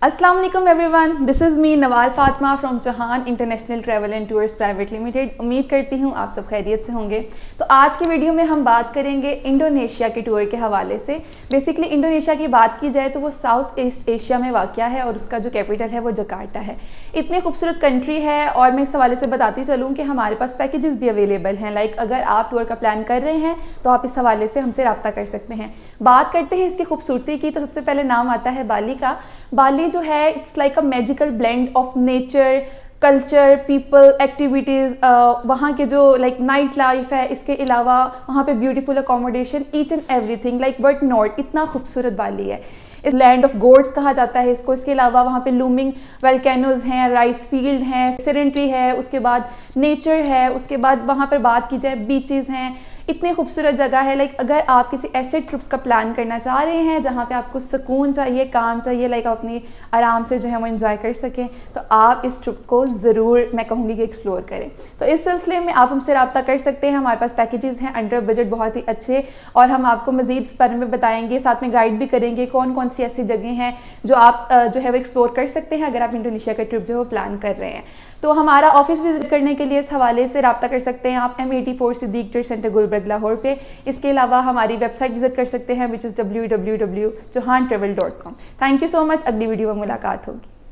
अस्सलाम वालेकुम everyone, this is me Nawal Fatima from Chauhan international travel and tours private limited. उम्मीद करती हूँ आप सब खैरियत से होंगे। तो आज की वीडियो में हम बात करेंगे इंडोनेशिया के टूर के हवाले से। बेसिकली इंडोनेशिया की बात की जाए तो वो साउथ ईस्ट एशिया में वाक़या है और उसका जो कैपिटल है वो जकार्ता है। इतनी खूबसूरत कंट्री है और मैं इस हवाले से बताती चलूँ कि हमारे पास पैकेजेस भी अवेलेबल हैं। लाइक अगर आप टूर का प्लान कर रहे हैं तो आप इस हवाले से हमसे रब्ता कर सकते हैं। बात करते हैं इसकी खूबसूरती की, तो सबसे पहले नाम आता है बाली का। बाली जो है it's like a magical blend of nature, culture, people, activities, वहाँ के जो लाइक नाइट लाइफ है, इसके अलावा वहाँ पे beautiful accommodation, each and everything like but not, इतना खूबसूरत बाली है। इस लैंड ऑफ गॉड्स कहा जाता है इसको। इसके अलावा वहाँ पे लूमिंग वल्केनोज हैं, राइस फील्ड हैं, सेरेनिटी है, उसके बाद नेचर है, उसके बाद वहाँ पर बात की जाए बीचेस हैं। इतनी खूबसूरत जगह है। लाइक अगर आप किसी ऐसे ट्रिप का प्लान करना चाह रहे हैं जहाँ पे आपको सुकून चाहिए, काम चाहिए, लाइक आप अपनी आराम से जो है वो एंजॉय कर सकें, तो आप इस ट्रिप को ज़रूर मैं कहूँगी कि एक्सप्लोर करें। तो इस सिलसिले में आप हमसे रब्ता कर सकते हैं। हमारे पास पैकेजेस हैं अंडर बजट बहुत ही अच्छे, और हम आपको मज़ीद इस बारे में बताएंगे, साथ में गाइड भी करेंगे कौन कौन सी ऐसी जगह हैं जो आप जो है वो एक्सप्लोर कर सकते हैं अगर आप इंडोनेशिया का ट्रिप जो है वो प्लान कर रहे हैं। तो हमारा ऑफिस विजिट करने के लिए इस हवाले से रब्ता कर सकते हैं आप M84 Siddique trade centre Gulberg Lahore पे। इसके अलावा हमारी वेबसाइट विजिट कर सकते हैं which is www.chohantravel.com। Thank you so much. अगली वीडियो में मुलाकात होगी।